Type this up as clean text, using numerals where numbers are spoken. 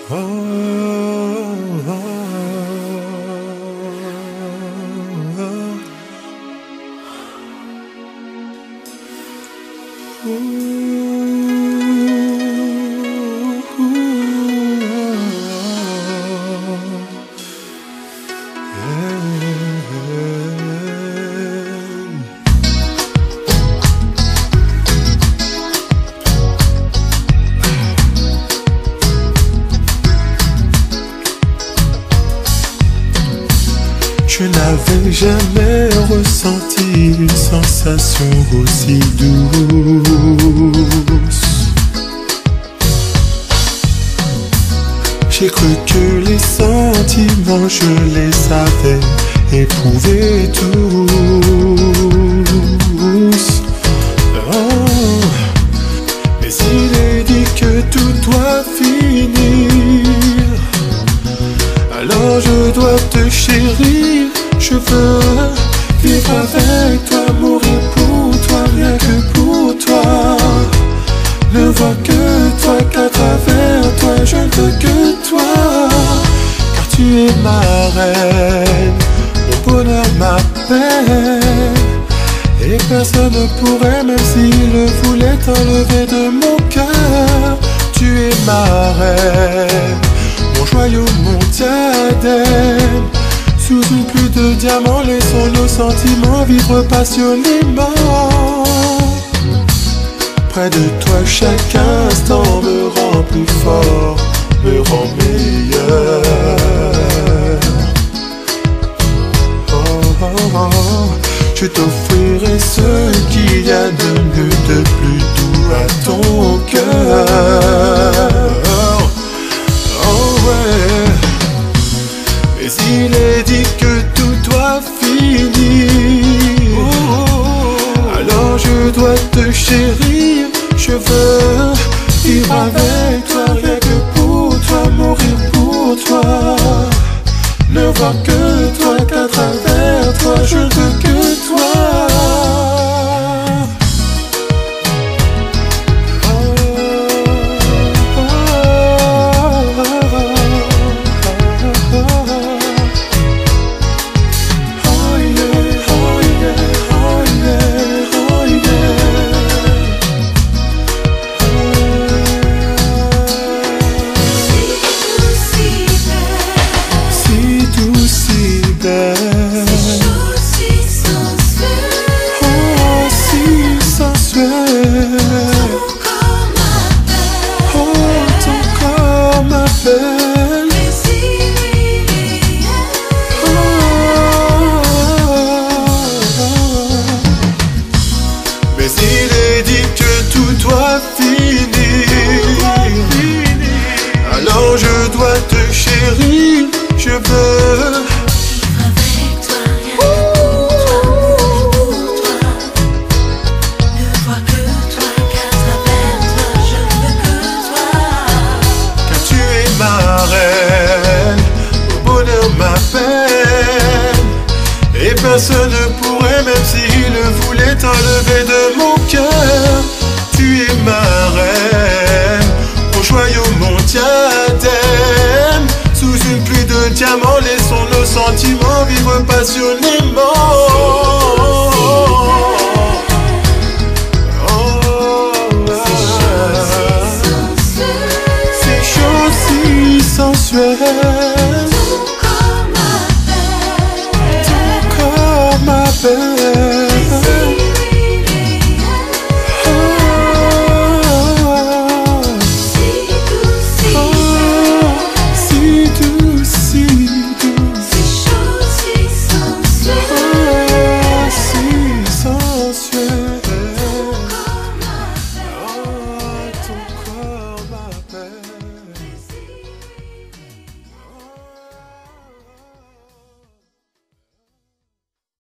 Je n'avais jamais ressenti une sensation aussi douce. J'ai cru que les sentiments, je les avais éprouvés tous. Oh. Mais il est dit que tout doit finir, alors je dois te chérir. Je veux vivre avec toi, mourir pour toi, rien que pour toi. Ne vois que toi, qu'à travers toi, je ne veux que toi. Car tu es ma reine, mon bonheur, ma peine. Et personne ne pourrait, même s'il le voulait, t'enlever de mon cœur. Tu es ma reine, mon joyau, mon diadème. Sous une pluie de diamants, laissons nos sentiments vivre passionnément. Près de toi, chaque instant me rend plus fort, me rend meilleur. Oh, oh, oh. Je t'offrirai ce qu'il y a de mieux, de plus doux à ton cœur. Oh ouais. Mais il est dit que tout doit finir, alors je dois te chérir. Je veux vivre avec toi, rien que pour toi, mourir pour toi. Ne voir que toi, qu'à travers toi, je ne veux que toi. Mais il est dit que tout doit finir, alors je dois te chérir. Je veux personne ne pourrait, même s'il le voulait, t'enlever de mon cœur. Tu es ma reine, mon joyau, mon diadème. Sous une pluie de diamants, laissons nos sentiments vivre passionnément. Ces choses si sensuelles, ma peine.